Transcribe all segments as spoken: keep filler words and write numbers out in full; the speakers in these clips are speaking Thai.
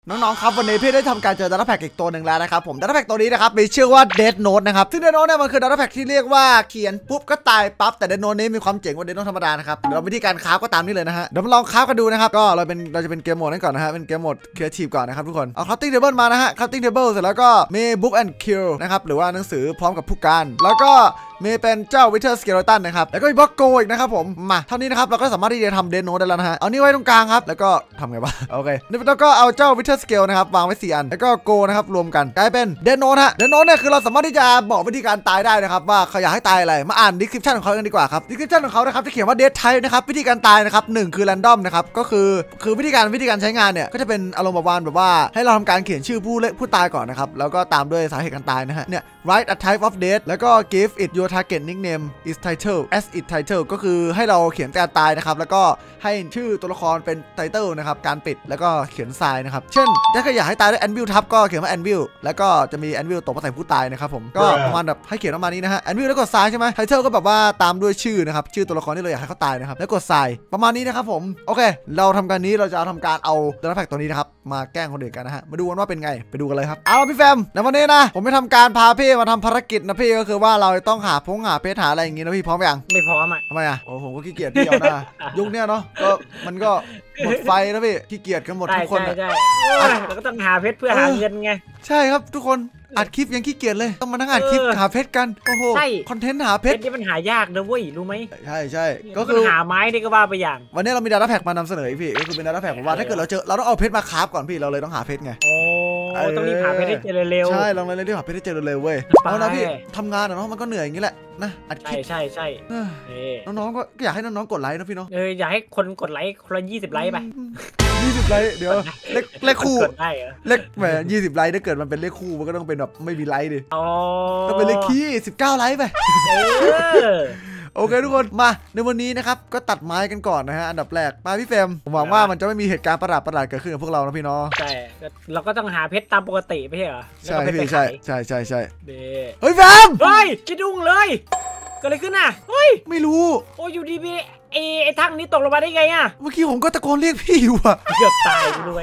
น้องๆครับวันนี้พี่ได้ทำการเจอ Data Pack อีกตัวหนึ่งแล้วนะครับผม Data Pack ตัวนี้นะครับมีชื่อว่า Death Note นะครับซึ่ง Death Note เนี่ยมันคือ Data Pack ที่เรียกว่าเขียนปุ๊บก็ตายปั๊บแต่ Death Note นี้มีความเจ๋งกว่า Death Note ธรรมดานะครับเดี๋ยววิธีการคราฟก็ตามนี้เลยนะฮะเดี๋ยวมาลองคราฟกันดูนะครับก็เราเป็นเราจะเป็นเกมโหมดนั่นก่อนนะฮะเป็นเกมโหมด Creative ก่อนนะครับทุกคนเอา Crafting Table มานะฮะ Crafting Table เสร็จแล้วก็มี Book and Kill นะครับหรือว่าหนังสือพร้อมกับผู้การแล้วก็มีเป็นเจ้า Wither Skeleton นะครับแล้วก็มีบล็อกโกอีกนะครับผมมาเท่านี้นะครับเราก็สามารถที่จะทำ Death Note ได้แล้วนะฮะเอานี่ไว้ตรงกลางครับแล้วก็ทำไงบ้างโอเคแล้วก็เอาเจ้า Wither Scale นะครับวางไว้สี่อันแล้วก็โกนะครับรวมกันกลายเป็น Death Note ฮะ Death Note เนี่ยคือเราสามารถที่จะบอกวิธีการตายได้นะครับว่าเขาอยากให้ตายอะไรมาอ่าน description ของเขากันดีกว่าครับ description ของเขานะครับจะเขียนว่า Death Type นะครับวิธีการตายนะครับหนึ่งคือ random นะครับก็คือคือวิธีการวิธีการใช้งานเนี่ยก็จะเป็นอารมณ์ประมาณแบบว่าให้เราทำการเขียนชื่อผู้ผู้ตายก่อนนะครับแล้วก็ตามด้วยสาเหตุการตายนะฮะเนี่ย write a type of death แล้วก็ give it your target nickname is title as it title ก็คือให้เราเขียนการตายนะครับแล้วก็ให้ชื่อตัวละครเป็น title นะครับการปิดแล้วก็เขียนทรายนะครับเช่นถ้าอยากให้ตายด้วย anvil ทับก็เขียนว่า anvil แล้วก็จะมี anvil ตกมาใส่ผู้ตายนะครับผมก็ประมาณแบบให้เขียนประมาณนี้นะฮะ anvil แล้วกดทรายใช่ไหม title ก็แบบว่าตามด้วยชื่อนะครับชื่อตัวละครที่เราอยากให้เขาตายนะครับแล้วกดทรายประมาณนี้นะครับผมโอเคเราทำการนี้เราจะทำการเอา Data Pack ตัวนี้นะครับมาแกล้งคนอื่นกันนะฮะมาดูกันว่าเป็นไงไปดูกันเลยครับเอาพี่แฟมในวันนี้นะผมไปทำการพาพี่มาทำภารกิจนะพี่ก็คือว่าเราต้องหาพงหาเพชรหาอะไรอย่างงี้นะพี่พร้อมยังไม่พร้อมอ่ะทำไมอ่ะโอ้ผมก็ขี้เกียจพี่เอาหน้ายุคนี้เนาะก็มันก็หมดไฟนะพี่ขี้เกียจกันหมดทุกคนใช่ใช่เราก็ต้องหาเพชรเพื่อหาเงินไงใช่ครับทุกคนอัดคลิปยังขี้เกียจเลยต้องมานั่งอัดคลิปหาเพชรกันโอ้โหคอนเทนต์หาเพชรนี่มันหายากนะเว้ยรู้ไหมใช่ใช่ก็คือหาไม้นี่ก็ว่าไปอย่างวันนี้เรามี Data Pack มานำเสนอพี่ก็คือเป็น Data Pack ผมว่าถ้าเกิดเราเจอเราต้องเอาเพชรมาคราฟก่อนพี่เราเลยต้องหาเพชรไงโอ้ต้องรีบหาเพชรให้เจอเร็วใช่ลองเลยรีบหาเพชรให้เจอเร็วเว้ยเอานะพี่ทำงานอะเนาะมันก็เหนื่อยอย่างนี้แหละนะอัดคลิปใช่ใช่น้องๆก็อยากให้น้องๆกดไลค์นะพี่เนาะเอออยากให้คนกดไลค์คนละยี่สิบไลค์ไปยี่สิบไลค์เดี๋ยวเลขเลขคู่เลขแหมยี่สิบไลค์ถ้าเกิดมันเป็นเลขคู่มันก็ต้องเป็นแบบไม่มีไลค์ดิต้องเป็นเลขคี่สิบเก้าไลค์ไปโอเคทุกคนมาในวันนี้นะครับก็ตัดไม้กันก่อนนะฮะอันดับแรกมาพี่เฟรมผมหวังว่ามันจะไม่มีเหตุการณ์ประหลาดประหลาดเกิดขึ้นกับพวกเรานะพี่เนาะใช่เราก็ต้องหาเพชรตามปกติไม่ใช่เหรอใช่พี่ใช่ใช่ใช่ใช่เฮ้ยแฟมเฮ้ยคิดดุ้งเลยเกิดอะไรขึ้นอ่ะเฮ้ยไม่รู้โอ้อยู่ดีพี่ไอ้ไอ้ทั้งนี้ตกลงมาได้ไงอ่ะเมื่อกี้ผมก็ตะโกนเรียกพี่อยู่อะเกือบตายด้วย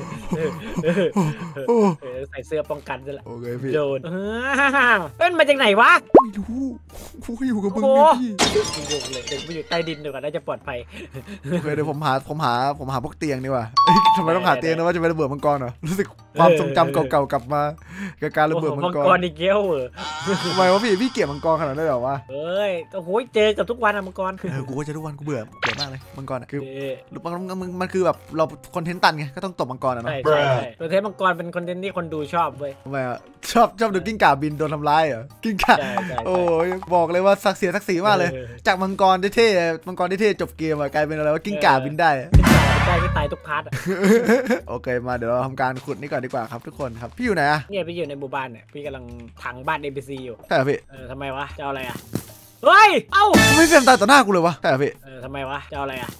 ใส่เสื้อป้องกันซะละโอเคพี่โดนเอ้ยมาจากไหนวะไม่รู้กูอยู่กับมึงพี่อยู่เลยเดี๋ยวไปอยู่ใต้ดินดีกว่าน่าจะปลอดภัยโอเคเดี๋ยวผมหาผมหาผมหาพวกเตียงดีกว่าทำไมต้องหาเตียงนะว่าจะเป็นระเบิดมังกรเหรอรู้สึกความทรงจำเก่าๆกลับมากับการระเบิดมังกรมังกรอีกแล้วเหรอทำไมวะพี่พี่เกลียดมังกรขนาดนั้นเหรอวะเอ้ยโอ้โหเจอกับทุกวันอะมังกรเออกูก็เจอทุกวันกูเบื่อเบื่อมากเลยมังกรคือมันมันคือแบบเราคอนเทนต์ตันไงก็ต้องตบมังกรอะเนาะใช่ใช่คอนเทนต์มังกรเป็นคอนเทนต์ที่คนดูชอบเว้ยทำไมอ่ะชอบชอบดูกิ้งก่าบินโดนทำร้ายเหรอกิ้งก่าโอ้ยบอกเลยว่าศักดิ์ศรีศักดิ์ศรีมากเลยจากมังกรเท่ๆมังกรเท่ๆจบเกมอะกลายเป็นอะไรว่ากิ้งก่าบินได้ได้ไม่ตายทุกพาร์ทโอเคมาเดี๋ยวเราทำการขุดนี่ก่อนดีกว่าครับทุกคนครับพี่อยู่ไหนอะเนี่ยพี่อยู่ในหมู่บ้านเนี่ยพี่กำลังถังบ้าน เอ็ม พี ซี อยู่ใช่พี่เออทำไมวะจะเอาอะไรอะเฮ้ยเอ้าไม่เฟรมตายต่อหน้ากูเลยวะใช่พี่เออทำไมวะจะเอาอะไรอะ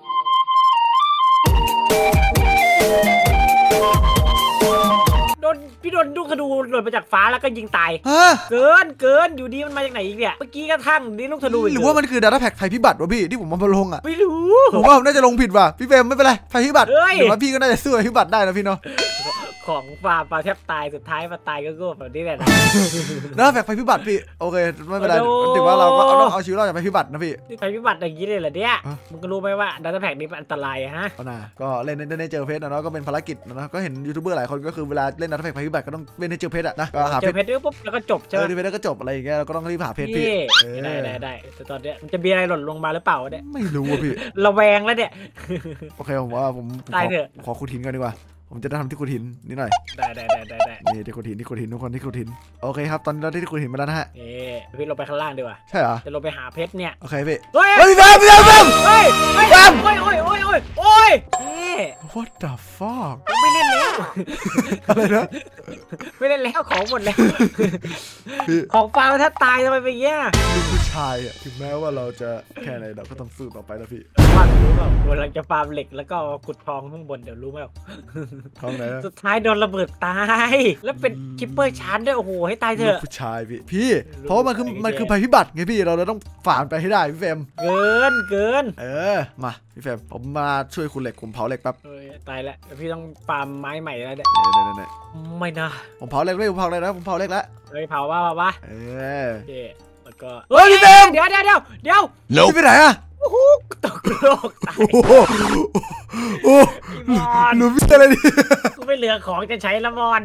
โดนพี่โดนลูกธนูหล่นมาจากฟ้าแล้วก็ยิงตายเกินเกินอยู่ดีมันมาจากไหนอีกเนี่ยเมื่อกี้กระทั่งนี่ลูกธนูหรือว่ามันคือ Data Pack ภัยพิบัติวะพี่ที่ผมมาลงอ่ะไม่รู้ผมว่าผมน่าจะลงผิดว่ะพี่เฟรมไม่เป็นไรภัยพิบัติหรือว่าพี่ก็น่าจะสู้ภัยพิบัติได้นะพี่เนาะของฟาร์มปลาแทบตายสุดท้ายมาตายก็โง่แบบนี้แหละ Data Packภัยพิบัติพี่โอเคไม่เป็นไรถือว่าเราก็ต้องเอาชีวิตรอดจากภัยพิบัตินะพี่ภัยพิบัติอย่างนี้เลยเหรอเนี่ยมึงก็รู้ไหมว่า Data Pack นี้อันตรายฮะก็เล่นได้เจอเพชรนะเนาะก็เป็นภารกิจนะก็เห็นยูทูบเบอร์หลายคนก็คือเวลาเล่น Data Pack ภัยพิบัติก็ต้องเล่นให้เจอเพชรอะนะก็หาเจอเพชรปุ๊บแล้วก็จบใช่ไหมเจอเพชรแล้วก็จบอะไรอย่างเงี้ยเราก็ต้องรีบหาเพชรพี่ได้ได้ได้แต่ตอนเนี้ยมันจะมีอะไรหล่นลงมาหรือเปล่าเนี่ยไม่รู้พี่ระแวงแล้วเนี่ยโอเคผมว่าผมขอขุดหินก่อนดีกว่าผมจะได้ทำที่ขุดหินนิดหน่อยได้ได้ได้ได้นี่ที่ขุดหินที่ขุดหินทุกคนที่ขุดหินโอเคครับตอนนี้เราได้ที่ขุดหินมาแล้วนะฮะเอ๊ะพี่ลงไปข้างล่างดีกว่าใช่เหรอจะลงไปหาเพชรเนี่ยโอเคพี่เฮ้ยเฮ้ยแฟมแฟมแฟมเฮ้ยแฟมโอ้ยโอ้ยโอ้ยโอ้ยโอ้ย What the fuck ไม่เล่นแล้วอะไรนะไม่เล่นแล้วของหมดแล้วของฟาร์มถ้าตายทำไมไปแย่ลูกผู้ชายอ่ะถึงแม้ว่าเราจะแค่ไหนเราก็ต้องสู้ต่อไปนะพี่ว่าอนรู้เปล่ากำลังจะฟาร์มเหล็กแล้วก็ขุดทองข้างบนเดี๋ยวรู้ไหมท้องไหนสุดท้ายโดนระเบิดตายแล้วเป็นคิปเปอร์ชาร์จด้วยโอ้โหให้ตายเถอะผู้ชายพี่พี่เพราะว่ามันคือมันคือภัยพิบัติไงพี่เราเลยต้องฝ่าไปให้ได้พี่เฟรมเกินเกินเออมาพี่เฟรมผมมาช่วยคุณเหล็กผมเผาเหล็กแป๊บตายแล้วพี่ต้องฟาร์มไม้ใหม่แล้วเนี่ยเนี่ยไม่นะผมเผาเหล็กเลยผมเผาเลยนะผมเผาเหล็กแล้วเฮ้ยเผาว่าเผาว่าเออแล้วก็เฮ้ยพี่เฟรมเดี๋ยวเดี๋ยวเดี๋ยวเดี๋ยวพี่ไปไหนอะตกโลกตายโอ้หนูพี่อะไรดิกูไม่เหลือของจะใช้ละมอน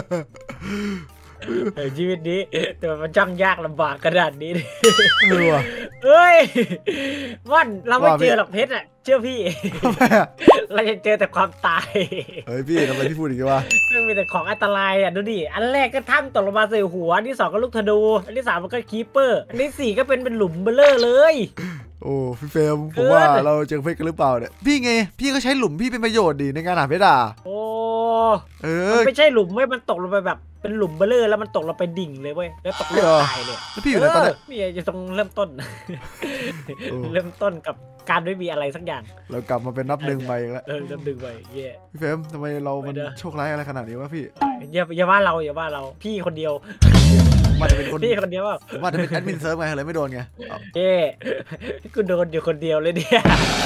ชีวิตนี้แต่มันจังยากลำบากขนาดนี้เฮ้ยวันเราไม่เจอหรอกเพชรอ่ะเชื่อพี่เราจะเจอแต่ความตายเฮ้ยพี่ทำไมพี่พูดอย่างนี้วะไม่มีแต่ของอันตรายอ่ะดูดิอันแรกก็ถ้ำตกลงมาใส่หัวอันที่สองก็ลูกธนูอันที่สามมันก็คีปเปอร์อันที่สี่ก็เป็นเป็นหลุมเบลเลอร์เลยโอ้พี่เฟรมผมว่าเราเจอเพชรกันหรือเปล่าเนี่ยพี่ไงพี่ก็ใช้หลุมพี่เป็นประโยชน์ดีในการหาเพชรอ่ะโอ้เออไม่ใช่หลุมเว้ยมันตกลงไปแบบเป็นหลุมเบลเลอร์แล้วมันตกลงไปดิ่งเลยเว้ยแล้วตกลงตายเลยแล้วพี่อยู่ไหนตอนนี้พี่จะต้องเริ่มต้นเริ่มต้นกับการไม่มีอะไรสักอย่างเรากลับมาเป็นนับหนึ่งใหม่แล้วเออนับหนึ่งใหม่เย่พี่เฟรมทำไมเรามันโชคร้ายอะไรขนาดนี้วะพี่อย่าอย่าว่าเราอย่าว่าเราพี่คนเดียวมันจะเป็นคนพี่คนเดียวว่าผมว่าจะเป็นแอดมินเซิร์ฟไงเลยไม่โดนไงเย่กูโดนอยู่คนเดียวเลยเนี่ย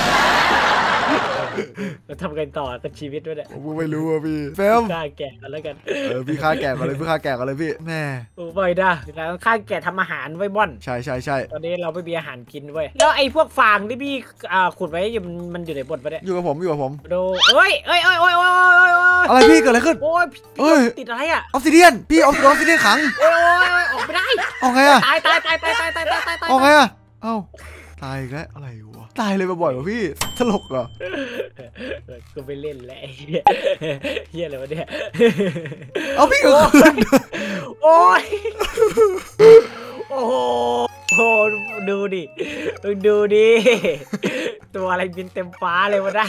เราทำกันต่อกับชีวิตด้วยเนี่ยผมไม่รู้อ่ะพี่เฟรมฆ่าแกะกันแล้วกันเออพี่ฆ่าแกะกันเลยพี่ฆ่าแกะกันเลยพี่แม่โอ้ยได้แล้วฆ่าแกะทำอาหารไว้บ่อนใช่ใช่ใช่ตอนนี้เราไม่มีอาหารกินเว้ยแล้วไอ้พวกฟางที่พี่ขุดไว้มันอยู่ในบทปะเนี่ยอยู่กับผมอยู่กับผมดูเอ้ยเอ้ยเอ้ยเอ้ยอะไรพี่เกิดอะไรขึ้นโอ้ยเอ้ยติดอะไรอ่ะออฟซิเดียนพี่ออฟซิเดียนขังโอ้ยออกไม่ได้ออกไงอะตายตายตายตายตายตายตายตายออกไงอะเอ้าตายอีกแล้วอะไรวะตายเลยบ่อยๆวะพี่ตลกเหรอก็ไปเล่นแหละเฮียอะไรวะเนี่ยเอาพี่ก็ขึ้นโอ้ยโอ้โหดูดิดูดิตัวอะไรบินเต็มฟ้าเลยวะนะ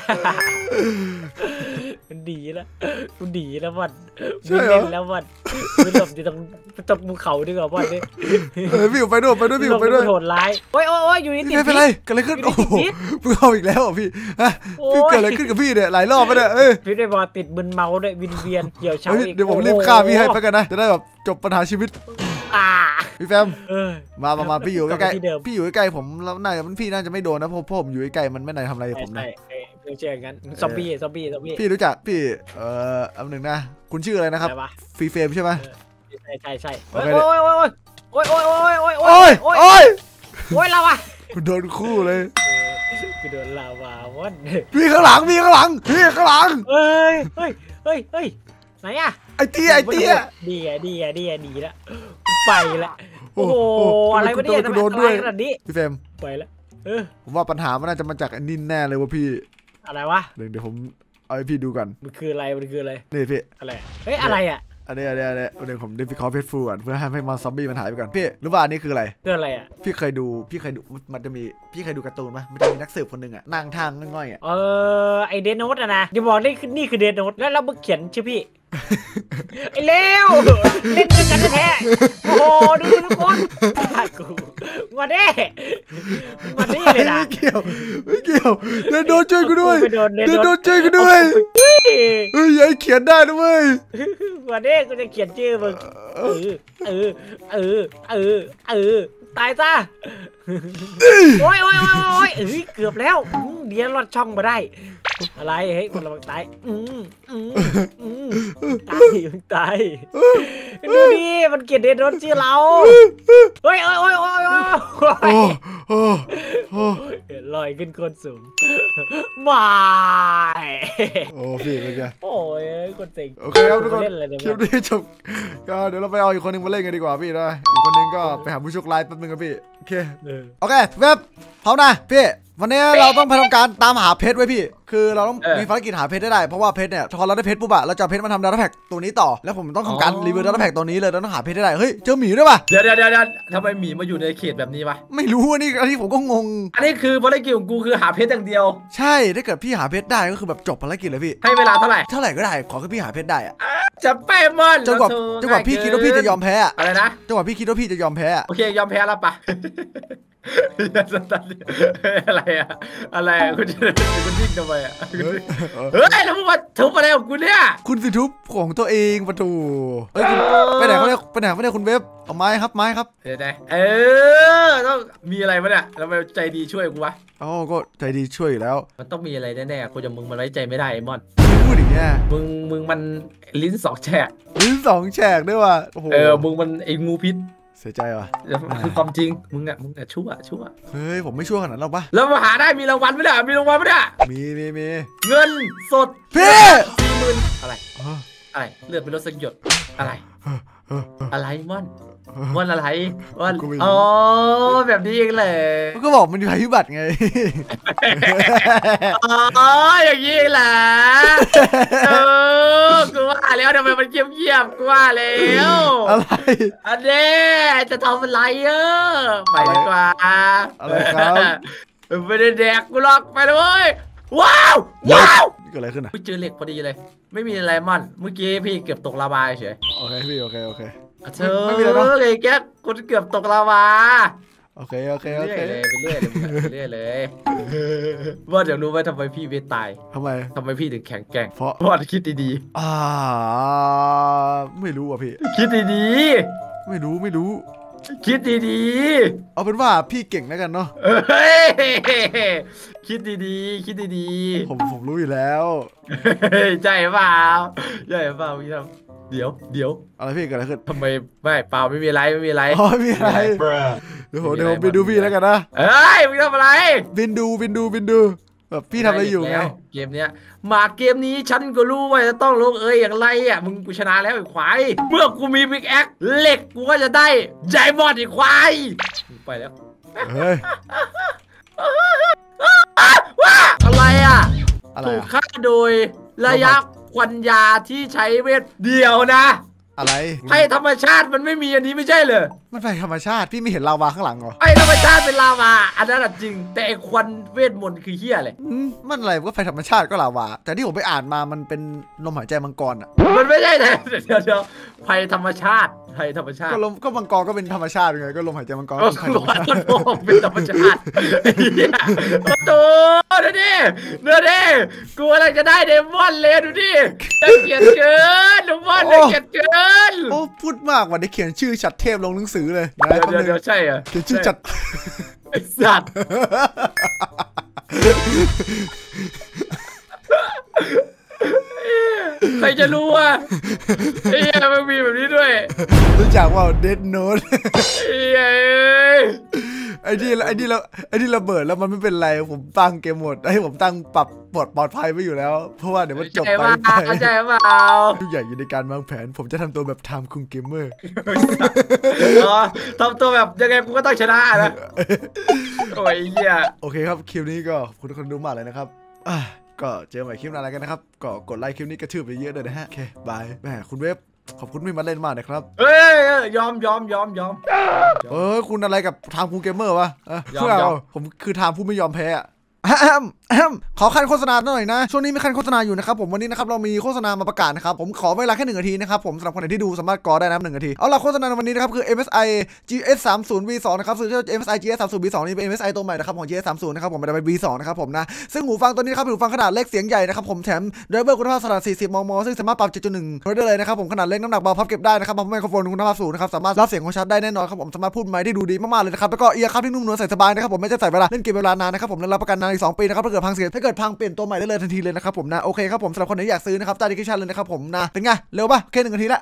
มันดีแล้วมันดีแล้ววันไม่เล่นแล้ววันไม่หลบอยู่ตรงตรงภูเขาดีกว่าวันนี้พี่ไปด้วยไปด้วยพี่ไปด้วยโหดร้ายโอ้ยโอ้ยอยู่นี่ติดไม่เป็นไรเกิดอะไรขึ้นโอ้โหพี่เอาอีกแล้วอ่ะพี่พี่เกิดอะไรขึ้นกับพี่เนี่ยหลายรอบไปเนี่ยเอ้ยพี่ได้บอลติดมึนเมาด้วยวินเวียนเกี่ยวเช้าอีกเดี๋ยวผมรีบฆ่าพี่ให้ไปกันนะจะได้แบบจบปัญหาชีวิตพี่แฟมมามามาพี่อยู่ใกล้ๆพี่อยู่ใกล้ๆผมแล้วน่าจะมันพี่น่าจะไม่โดนนะเพราะผมอยู่ใกล้ๆมันไม่ไหนทำอะไรผมนะไม่เจอกันซอมบี้ซอมบี้ซอมบี้พี่รู้จักพี่เอ่ออันหนึ่งนะคุณชื่ออะไรนะครับฟรีเฟรมใช่ไหมใช่ใช่ใช่โอ้ยโอ้ยโอ้ยโอ้ยโอ้ยโอ้ยโอ้ยโอ้ยโอ้ยโอ้ยเราอะคุณโดนคู่เลยคุณโดนลาวาวันพี่ข้างหลังพี่ข้างหลังพี่ข้างหลังเฮ้ยเฮ้ยเฮ้ยเฮ้ยไหนอะไอเตี้ยไอเตี้ยดีไงดีไงดีไงดีแล้วไปละโอ้โหอะไรวะเนี่ยทำไมตายขนาดนี้พี่เฟรมไปแล้วเออผมว่าปัญหามันน่าจะมาจากอันนี้แน่เลยว่าพี่อะไรวะเดี๋ยวเดี๋ยวผมเอาให้พี่ดูกันมันคืออะไรมันคืออะไรนี่พี่อะไรเฮ้ยอะไรอ่ะอันนี้อันนี้อันนี้เดี๋ยวผมเดฟิคอร์เพชรฟูก่อนเพื่อให้ให้มาซอมบี้มันหายไปก่อนพี่รู้ว่าอันนี้คืออะไรคืออะไรอ่ะพี่เคยดูพี่เคยดูมันจะมีพี่เคยดูการ์ตูนไหมมันจะมีนักสืบคนหนึ่งอ่ะนั่งทางง่อยๆอ่ะเออไอเดนโนตอะนะอย่าบอกนี่คือนี่คือเดนโนตแล้วเราเขียนชื่อพี่ไอ้เลวเล่นกันแท้โอ้โหดูทุกคนกูมาดิมาดิเลยนะไม่เกี่ยวไม่เกี่ยวเดนโนช่วยกูด้วยเดนโนช่วยกูด้วยเฮ้ยไอ้เขียนได้ด้วยมาดิกูจะเขียนชื่อมึงเออเออเออเออเออตายซะโอ้ยโอ้ยโอ้ยโอ้ยเอ้ยเกือบแล้วเดี๋ยวรอดช่องมาได้อะไรเฮ้ยคนระวังตายอืมอืมอืมตายตายดูดิมันเกลียดเดนโดนชื่อเราเฮ้ยโอ้ยโอ้ยโอ้ยโอ้ยลอยขึ้นคนสูงมาโอ้พี่เป็นไงโอ้ยคนเจ๋งโอเคครับทุกคนคลิปนี้จบก็เดี๋ยวเราไปเอาอีกคนนึงมาเล่นกันดีกว่าพี่นะอีกคนนึงก็ไปหาผู้โชคร้ายแป๊บนึงครับพี่โอเคโอเคเว็บพร้อมนะพี่วันนี้เราต้องไปทำการตามหาเพชรไว้พี่คือเราต้องมีภารกิจหาเพชรได้เพราะว่าเพชรเนี่ยพอเราได้เพชรปุ๊บอะเราจะเพชรมาทำดาต้าแพ็กตัวนี้ต่อแล้วผมต้องทำการรีวิวดาต้าแพ็กตัวนี้เลยเราต้องหาเพชรได้เฮ้ยเจอหมีด้วยป่ะเดี๋ยวเดี๋ยวเดี๋ยวทำไมหมีมาอยู่ในเขตแบบนี้วะไม่รู้อันนี้อันนี้ผมก็งงอันนี้คือภารกิจของกูคือหาเพชรอย่างเดียวใช่ถ้าเกิดพี่หาเพชรได้ก็คือแบบจบภารกิจเลยพี่ให้เวลาเท่าไหร่เท่าไหร่ก็ได้ขอแค่พี่หาเพชรได้อะจะไปมันจนกว่าจนกว่าพี่คิดว่าพี่จะยอมแพ้อะไรนะจนกว่าพี่คิดว่าพี่จะยอมแพ้โอเคยอมแพ้แล้วปะสตันอะไรอะอะไรอะคุณจะคุณยิ่งทำไมอะเฮ้ยเฮ้ยแล้วมึงมาทุบอะไรของกูเนี่ยคุณสิทุบของตัวเองประตูเฮ้ยคุณไปไหนเขาเนี่ยไปไหนเขาเนี่ยคุณเว็บเอาไม้ครับไม้ครับเดี๋ยวนะเออต้องมีอะไรมาเนี่ยทำไมใจดีช่วยกูวะอ๋อก็ใจดีช่วยอยู่แล้วมันต้องมีอะไรแน่ๆกูจะมึงมันไว้ใจไม่ได้ไอ้มอนพูดอย่างเงี้ยมึงมึงมันลิ้นสองแฉกลิ้นสองแฉกด้วยว่ะโอ้โหเออมึงมันไอ้งูพิษเสียใจว่ะคือความจริงมึงอะมึงอะชั่วชั่วเฮ้ยผมไม่ชั่วขนาดนั้นหรอกปะแล้วมาหาได้มีรางวัลไหมเนี่ยมีรางวัลไหมเนี่ยมีมีมีเงินสดพี่สี่หมื่นอะไรเอออะไรเลือดเป็นรถสักหยดอะไรเออเออเอออะไรม่อนม่อนอะไรม่อนกูไม่รู้อ๋อแบบนี้เองเลยมันก็บอกมันมีภัยพิบัติไงอ๋ออย่างนี้แหละเออกูว่าแล้วทำไมมันเงียบๆกูว่าแล้วอะไรอันนี้จะทำอะไรเออไปดีกว่าอะไรครับไม่ได้แดกกูหรอกไปเลยเว้ยว้าวว้าวนี่เกิดอะไรขึ้นอ่ะไปเจอเหล็กพอดีเลย ไม่มีอะไรม่อนเมื่อกี้พี่เกือบตกลาวาเฉยโอเคพี่โอเคโอเคเธอไม่มีอะไรเนอะเลยแก๊กกูเกือบตกลาวาโอเคโอเคโอเรื่เคอยเลยไปเรื่อยเลยไปเรื่อยเลยว่าเดี๋ยวรู้ไหมทำไมพี่เวทตายทำไมทำไมพี่ถึงแข็งแกร่งเพราะว่าคิดดีอ่าไม่รู้อ่ะพี่ๆคิดดีไม่รู้ไม่รู้ๆคิดดีเอาเป็นว่าพี่เก่งแล้วกันเนาะๆเฮ้ยคิดดีๆคิดดีผมผมรู้อยู่แล้วๆเฮ้ยใจเปล่าใจเปล่าพี่ทำเดี๋ยวเดี๋ยวอะไรพี่เกิดอะไรขึ้นทำไมไม่เปล่าไม่มีอะไรไม่มีอะไรอ๋อมีอะไรเดี๋ยวผมเดี๋ยวผมไปดูพี่แล้วกันนะเฮ้ยมึงทำอะไรบินดูบินดูบินดูแบบพี่ทำอะไรอยู่ไงแล้วเกมเนี้ยมาเกมนี้ฉันก็รู้ว่าจะต้องลงเอยอย่างไรอ่ะมึงกูชนะแล้วไอ้ควายเมื่อกูมีบิ๊กแอคเหล็กกูก็จะได้ไดมอนด์ไอ้ควายไปแล้วเฮ้ยว้าอะไรอ่ะอะไรถูกอะฆ่าโดยระยะควันยาที่ใช้เวทเดียวนะอะไรให้ธรรมชาติมันไม่มีอันนี้ไม่ใช่เหรอมันไปธรรมชาติพี่ไม่เห็นลาวาข้างหลังเหรอไอ้ธรรมชาติเป็นลาวาอันนั้นอะจริง แต่ไอ้ควันเวทมนต์คือเฮี้ยเลยอืมมันอะไรมันก็ไฟธรรมชาติก็ลาวา แต่ที่ผมไปอ่านมามันเป็นลมหายใจมังกรอ่ะมันไม่ใช่เลยเดี๋ยวเดี๋ยวภัยธรรมชาติภัยธรรมชาติก็ลมก็มังกรก็เป็นธรรมชาติไงก็ลมหายใจมังกรก็เป็นไฟธรรมชาติมันบอกเป็นธรรมชาติไอ้เหี้ยโอ้โหดูดิดูดิกูกำลังจะได้เดมอนเลยดูดิน่าเกลียดเกินเดมอนน่าเกลียดเกินโอ้พูดมากว่าได้เขียนชื่อชัดเทพลงหนังสือเลยเดี๋ยวเดี๋ยวเดี๋ยวใช่เหรอเขียนชื่อจัดไอ้สัตว์ใครจะรู้ว่าไอ้เหี้ยมันมีแบบนี้ด้วยรู้จักว่าเดดโนตไอ้เหี้ยเอ้ยไอ้ที่ไอ้ที่เราไอ้ที่ระเบิดแล้วมันไม่เป็นไรผมตั้งเกมโหมดให้ผมตั้งปรับปลอดปลอดภัยไว้อยู่แล้ว เพราะว่าเดี๋ยวมันจบใจไปว่าไปเข้าใจเปล่าทุกอย่างอยู่ในการวางแผน ผมจะทำตัวแบบไทม์คุงเกมเมอร์อ๋อทำตัวแบบยังไงกูก็ต้องชนะนะโอ้ยเหี้ยโอเคครับคลิปนี้ก็ขอบคุณทุกคนดูมากเลยนะครับอ่ะก็เจอใหม่คลิปหน้าแล้วกันนะครับก็กดไลค์คลิปนี้กระทืบไปเยอะเลยนะฮะโอเคบายแหมคุณเว็บขอบคุณที่มาเล่นมากนะครับเฮ้ยยอมยอมยอมยอมเออคุณอะไรกับไทม์คุงเกมเมอร์วะเออยอมพวกเรายอมผมคือไทม์ผู้ไม่ยอมแพ้อะอะแอมแอมขอคันโฆษณาหน่อยนะช่วงนี้มีคันโฆษณาอยู่นะครับผมวันนี้นะครับเรามีโฆษณามาประกาศนะครับผมขอเวลาแค่หนึ่งนาทีนะครับผมสำหรับคนไหนที่ดูสามารถกอได้นะหนึ่งนาทีเอาล่ะโฆษณาในวันนี้นะครับคือ เอ็ม เอส ไอ จี เอส สามสิบ วี สอง นะครับซึ่ง เอ็ม เอส ไอ จี เอส สามสิบ วี สอง นี่เป็น เอ็ม เอส ไอ ตัวใหม่นะครับของ จี เอส สามสิบ นะครับผมมันจะเป็น วี สอง นะครับผมนะซึ่งหูฟังตัวนี้นะครับเป็นหูฟังขนาดเล็กเสียงใหญ่นะครับผมแถมไดรเวอร์คุณภาพขนาดสี่สิบ มม ซึ่งสามารถปรับ เจ็ดจุดหนึ่ง ได้เลยนะครับผมขนาดเล็กน้ำหนักเบาพับเก็บได้นะครับไมโครโฟนคุณภาพสูงนะครับสามารถรับเสียงของชัดได้แน่นอนครับผมสามารถพูดไมค์ได้ดูดีมากๆเลยนะครับแล้วก็เอียร์ครับที่นุ่มนวลใส่สบายนะครับผมไม่จะใส่เวลาเล่นเกมเวลานานนะครับผมและรับประกันนานอีกสองปีนะครับถ้าเกิดพังเสียถ้าเกิดพังเปลี่ยนตัวใหม่ได้เลยทันทีเลยนะครับผมนะโอเคครับผมสำหรับคนไหนอยากซื้อนะครับใต้ดีคริปชั่นเลยนะครับผมนะเป็นไงเร็วป่ะแค่หนึ่งนาทีละ